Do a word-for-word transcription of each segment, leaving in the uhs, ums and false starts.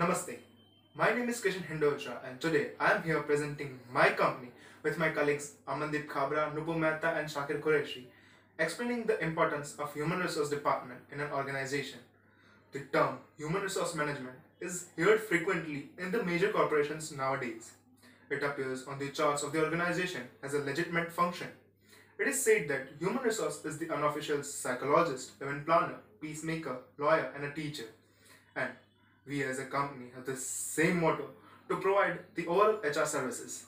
Namaste. My name is Kishan Hindocha and today I am here presenting my company with my colleagues Amandeep Khabra, Nupur Mehta and Shakir Qureshi, explaining the importance of human resource department in an organization. The term human resource management is heard frequently in the major corporations nowadays. It appears on the charts of the organization as a legitimate function. It is said that human resource is the unofficial psychologist, event planner, peacemaker, lawyer and a teacher. And we as a company have the same motto to provide the overall H R services.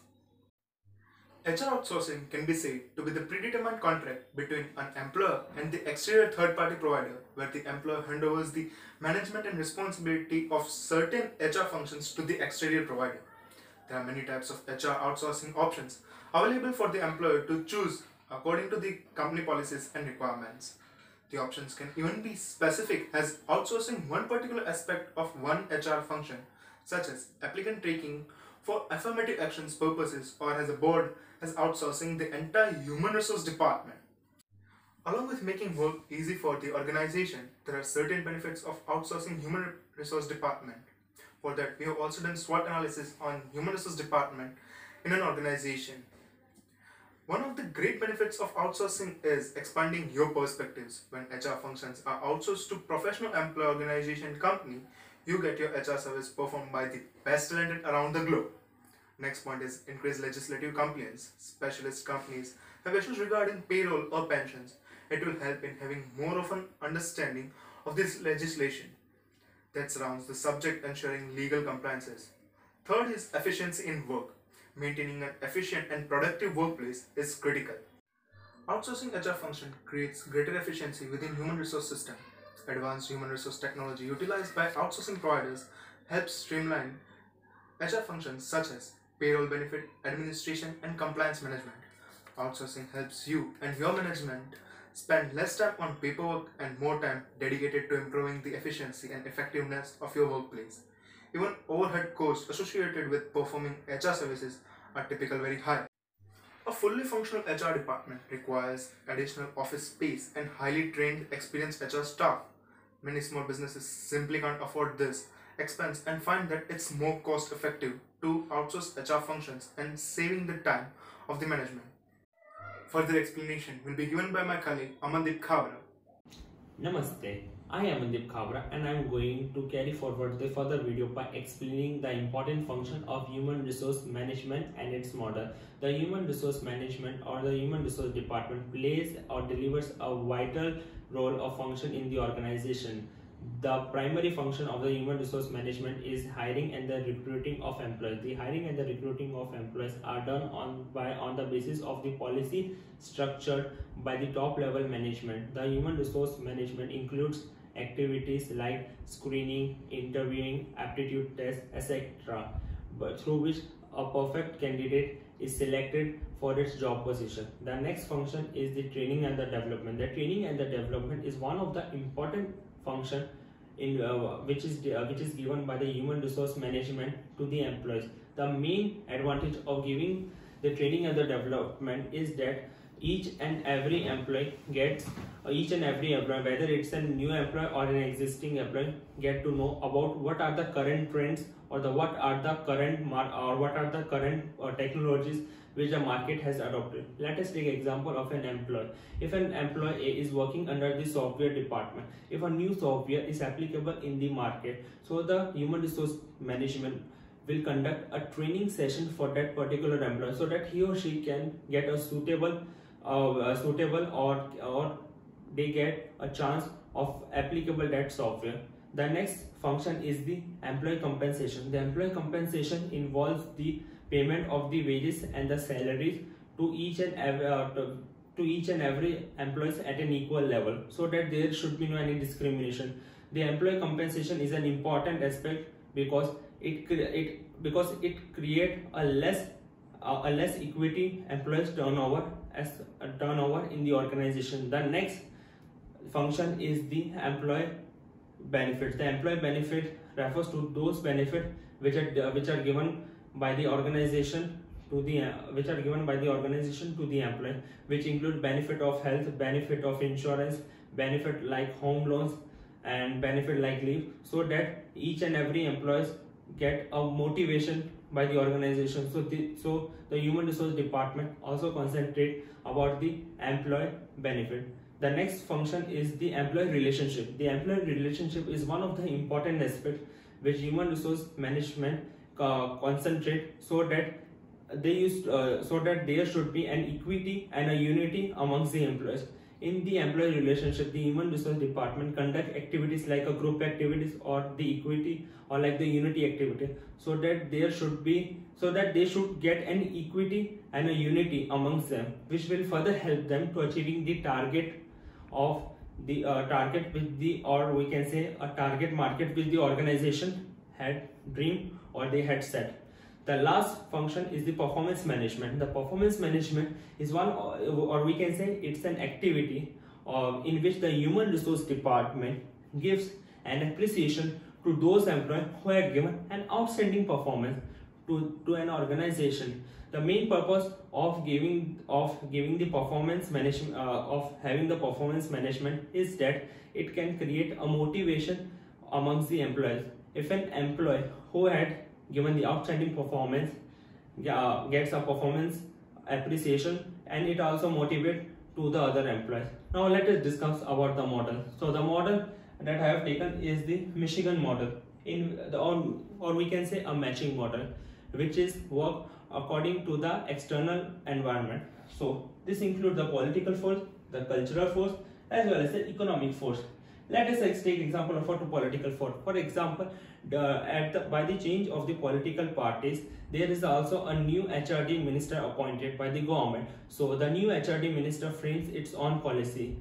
H R outsourcing can be said to be the predetermined contract between an employer and the exterior third-party provider where the employer handovers the management and responsibility of certain H R functions to the exterior provider. There are many types of H R outsourcing options available for the employer to choose according to the company policies and requirements. The options can even be specific as outsourcing one particular aspect of one H R function, such as applicant tracking for affirmative actions purposes, or as a board as outsourcing the entire human resource department. Along with making work easy for the organization, there are certain benefits of outsourcing human resource department. For that, we have also done SWOT analysis on human resource department in an organization. One of the great benefits of outsourcing is expanding your perspectives. When H R functions are outsourced to professional employee organization company, you get your H R service performed by the best talented around the globe. Next point is increased legislative compliance. Specialist companies have issues regarding payroll or pensions. It will help in having more of an understanding of this legislation that surrounds the subject, ensuring legal compliances. Third is efficiency in work. Maintaining an efficient and productive workplace is critical. Outsourcing H R function creates greater efficiency within human resource system. Advanced human resource technology utilized by outsourcing providers helps streamline H R functions such as payroll, benefit administration and compliance management. Outsourcing helps you and your management spend less time on paperwork and more time dedicated to improving the efficiency and effectiveness of your workplace. Even overhead costs associated with performing H R services are typically very high. A fully functional H R department requires additional office space and highly trained, experienced H R staff. Many small businesses simply can't afford this expense and find that it's more cost effective to outsource H R functions and saving the time of the management. Further explanation will be given by my colleague Amandeep Khabra. Namaste. I am Amandeep Khabra and I am going to carry forward the further video by explaining the important function of human resource management and its model. The human resource management or the human resource department plays or delivers a vital role or function in the organization. The primary function of the human resource management is hiring and the recruiting of employees. The hiring and the recruiting of employees are done on by on the basis of the policy structured by the top level management. The human resource management includes activities like screening, interviewing, aptitude tests, et cetera, but through which a perfect candidate is selected for its job position. The next function is the training and the development. The training and the development is one of the important function in uh, which is uh, which is given by the human resource management to the employees. The main advantage of giving the training and the development is that each and every employee gets uh, each and every employee, whether it's a new employee or an existing employee, get to know about what are the current trends or the what are the current mar or what are the current uh, technologies which the market has adopted. Let us take example of an employee. If an employee is working under the software department, if a new software is applicable in the market, so the human resource management will conduct a training session for that particular employee so that he or she can get a suitable uh, suitable or or they get a chance of applicable that software. The next function is the employee compensation. The employee compensation involves the payment of the wages and the salaries to each and every uh, to, to each and every employees at an equal level, so that there should be no any discrimination. The employee compensation is an important aspect because it it because it create a less uh, a less equity employees turnover as a turnover in the organization. The next function is the employee benefits. The employee benefit refers to those benefits which are uh, which are given by the organization to the uh, which are given by the organization to the employee, which include benefit of health, benefit of insurance, benefit like home loans and benefit like leave, so that each and every employees get a motivation by the organization. So the, so the human resource department also concentrate about the employee benefit. The next function is the employee relationship. The employee relationship is one of the important aspects which human resource management uh, concentrate, so that they use uh, so that there should be an equity and a unity amongst the employees. In the employee relationship, the human resource department conduct activities like a group activities or the equity or like the unity activity, so that there should be so that they should get an equity and a unity amongst them, which will further help them to achieving the target of the uh, target with the, or we can say a target market which the organization had dreamed or they had set. The last function is the performance management. The performance management is one, or we can say it's an activity uh, in which the human resource department gives an appreciation to those employees who have given an outstanding performance to, to an organization. The main purpose of giving of giving the performance management uh, of having the performance management is that it can create a motivation amongst the employees. If an employee who had given the outstanding performance uh, gets a performance appreciation, and it also motivates to the other employees. Now let us discuss about the model. So the model that I have taken is the Michigan model, in the or, or we can say a matching model, which is work according to the external environment. So this includes the political force, the cultural force, as well as the economic force. Let us take example of a political force. For example, the, at the, by the change of the political parties, there is also a new H R D minister appointed by the government. So the new H R D minister frames its own policy.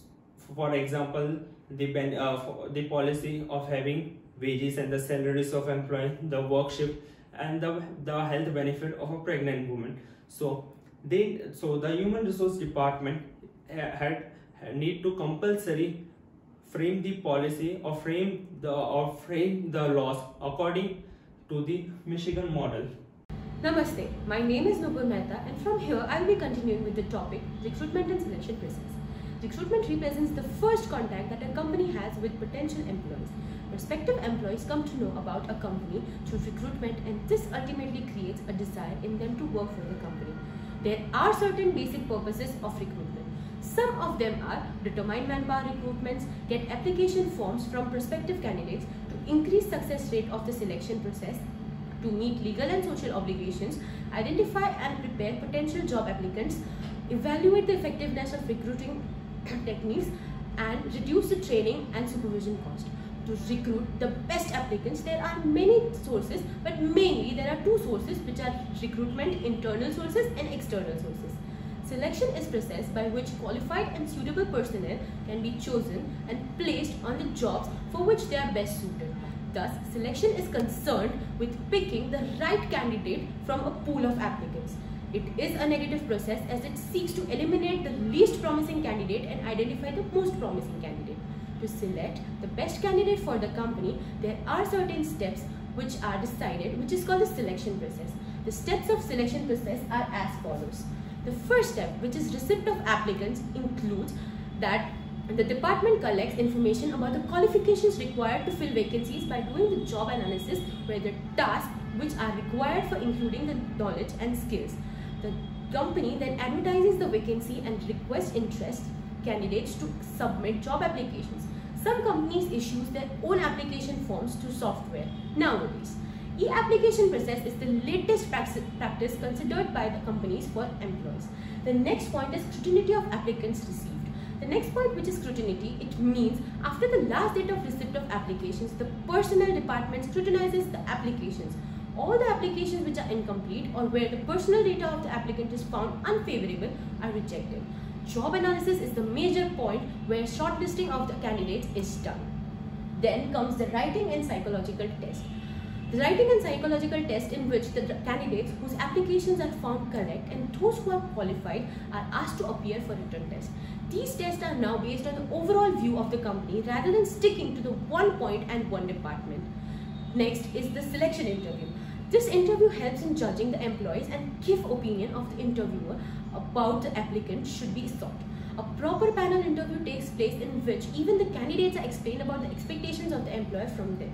For example, the uh, the policy of having wages and the salaries of employees, the work shift, and the, the health benefit of a pregnant woman. So they so the human resource department had, had need to compulsory frame the policy or frame the or frame the laws according to the Michigan model. Namaste, my name is Nupur Mehta, and from here I will be continuing with the topic recruitment and selection process. Recruitment represents the first contact that a company has with potential employees. Prospective employees come to know about a company through recruitment, and this ultimately creates a desire in them to work for the company. There are certain basic purposes of recruitment. Some of them are determine manpower recruitments, get application forms from prospective candidates to increase success rate of the selection process, to meet legal and social obligations, identify and prepare potential job applicants, evaluate the effectiveness of recruiting techniques, and reduce the training and supervision cost. To recruit the best applicants, there are many sources, but mainly there are two sources, which are recruitment internal sources and external sources. Selection is process by which qualified and suitable personnel can be chosen and placed on the jobs for which they are best suited. Thus, selection is concerned with picking the right candidate from a pool of applicants. It is a negative process as it seeks to eliminate the least promising candidate and identify the most promising candidate. To select the best candidate for the company, there are certain steps which are decided, which is called the selection process. The steps of selection process are as follows. The first step, which is receipt of applicants, includes that the department collects information about the qualifications required to fill vacancies by doing the job analysis, where the tasks which are required for including the knowledge and skills. The company then advertises the vacancy and requests interest candidates to submit job applications. Some companies issue their own application forms to software. Nowadays, e-application process is the latest practice considered by the companies for employees. The next point is scrutiny of applicants received. The next point, which is scrutiny, it means after the last date of receipt of applications, the personnel department scrutinizes the applications. All the applications which are incomplete or where the personal data of the applicant is found unfavorable are rejected. Job analysis is the major point where shortlisting of the candidates is done. Then comes the writing and psychological test. The writing and psychological test, in which the candidates whose applications are found correct and those who are qualified are asked to appear for written test. These tests are now based on the overall view of the company rather than sticking to the one point and one department. Next is the selection interview. This interview helps in judging the employees and give opinion of the interviewer about the applicant should be sought. A proper panel interview takes place in which even the candidates are explained about the expectations of the employer from them.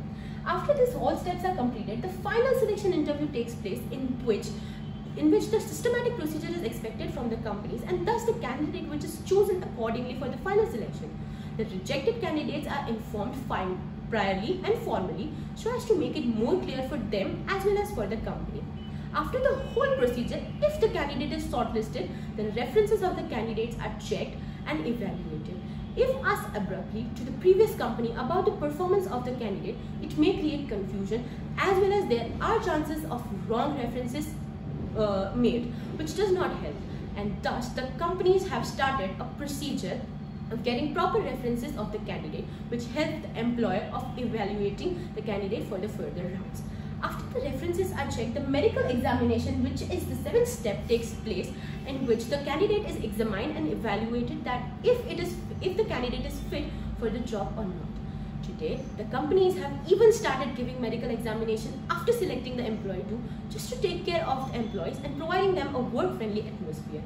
After these all steps are completed, the final selection interview takes place in which in which the systematic procedure is expected from the companies, and thus the candidate which is chosen accordingly for the final selection. The rejected candidates are informed fine priorly and formally so as to make it more clear for them as well as for the company. After the whole procedure, if the candidate is shortlisted, the references of the candidates are checked and evaluated. If asked abruptly to the previous company about the performance of the candidate, it may create confusion as well as there are chances of wrong references uh, made, which does not help. And thus, the companies have started a procedure of getting proper references of the candidate, which helps the employer of evaluating the candidate for the further rounds. After the references are checked, the medical examination, which is the seventh step, takes place, in which the candidate is examined and evaluated that if it is if the candidate is fit for the job or not. Today, the companies have even started giving medical examination after selecting the employee too, just to take care of the employees and providing them a work-friendly atmosphere.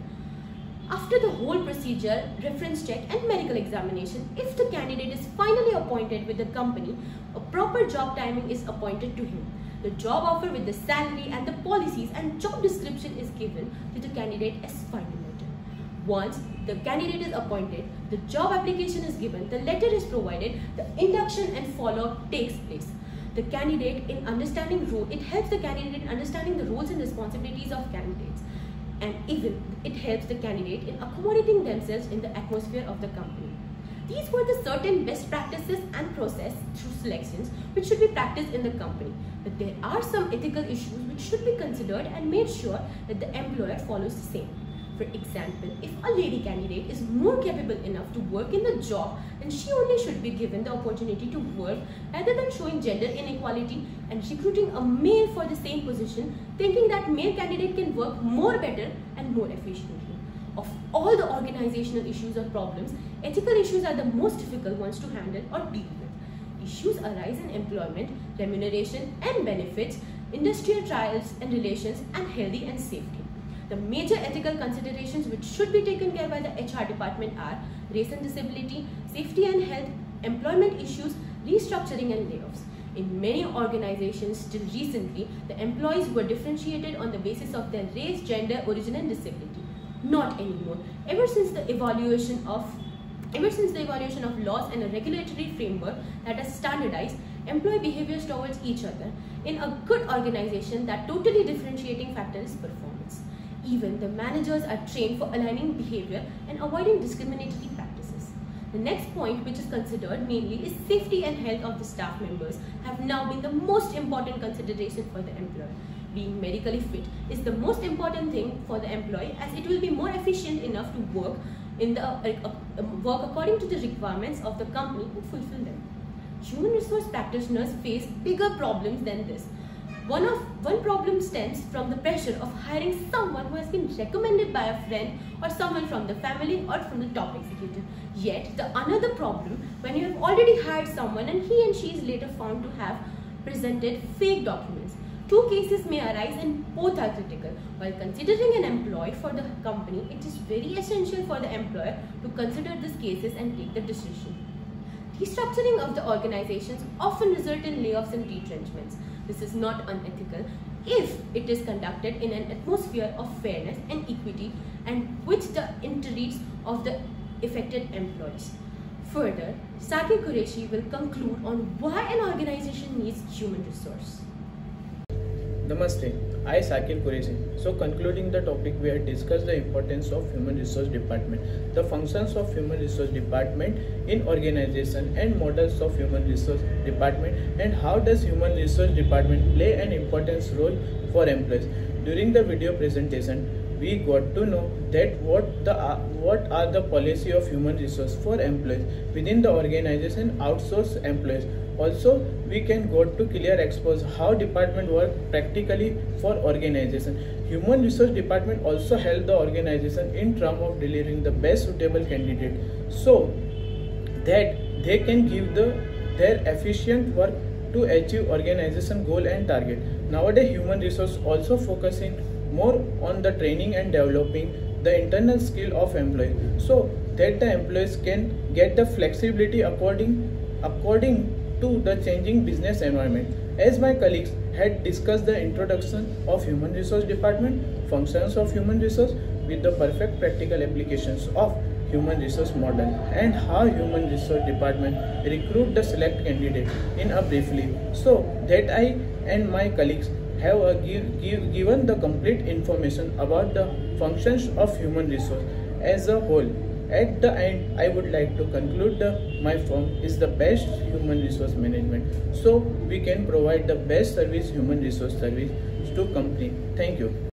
After the whole procedure, reference check and medical examination, if the candidate is finally appointed with the company, a proper job timing is appointed to him. The job offer with the salary and the policies and job description is given to the candidate as final letter. Once the candidate is appointed, the job application is given, the letter is provided, the induction and follow-up takes place. The candidate in understanding role, it helps the candidate in understanding the roles and responsibilities of candidates. And even it helps the candidate in accommodating themselves in the atmosphere of the company. These were the certain best practices and process through selections which should be practiced in the company. But there are some ethical issues which should be considered and made sure that the employer follows the same. For example, if a lady candidate is more capable enough to work in the job, then she only should be given the opportunity to work rather than showing gender inequality and recruiting a male for the same position, thinking that male candidate can work more better and more efficiently. Of all the organizational issues or problems, ethical issues are the most difficult ones to handle or deal with. Issues arise in employment, remuneration and benefits, industrial trials and relations, and health and safety. The major ethical considerations which should be taken care by the H R department are race and disability, safety and health, employment issues, restructuring and layoffs. In many organizations till recently, the employees were differentiated on the basis of their race, gender, origin and disability. Not anymore. Ever since the evaluation of Ever since the evaluation of laws and a regulatory framework that has standardized employee behaviors towards each other, in a good organization, that totally differentiating factor is performance. Even the managers are trained for aligning behavior and avoiding discriminatory practices. The next point which is considered mainly is safety and health of the staff members have now been the most important consideration for the employer. Being medically fit is the most important thing for the employee, as it will be more efficient enough to work in the uh, uh, work according to the requirements of the company and fulfill them. Human resource practitioners face bigger problems than this. One of one problem stems from the pressure of hiring someone who has been recommended by a friend or someone from the family or from the top executive. Yet the another problem, when you have already hired someone and he and she is later found to have presented fake documents. Two cases may arise and both are critical. While considering an employee for the company, it is very essential for the employer to consider these cases and take the decision. Restructuring of the organizations often result in layoffs and retrenchments. This is not unethical if it is conducted in an atmosphere of fairness and equity and with the interests of the affected employees. Further, Sakir Qureshi will conclude on why an organization needs human resource. Namaste, I Sakir Qureshi. So concluding the topic, we have discussed the importance of human resource department, the functions of human resource department in organization and models of human resource department, and how does human resource department play an important role for employees. During the video presentation, we got to know that what the uh, what are the policy of human resource for employees within the organization, outsource employees. Also, we can go to clear expose how department work practically for organization. Human resource department also help the organization in terms of delivering the best suitable candidate, so that they can give the their efficient work to achieve organization goal and target. Nowadays, human resource also focusing more on the training and developing the internal skill of employees, so that the employees can get the flexibility according according to the changing business environment. As my colleagues had discussed the introduction of human resource department, functions of human resource with the perfect practical applications of human resource model, and how human resource department recruit the select candidate in a briefly, so that I and my colleagues have a give, give, given the complete information about the functions of human resource as a whole. At the end, I would like to conclude that my firm is the best human resource management, so we can provide the best service human resource service to company. Thank you.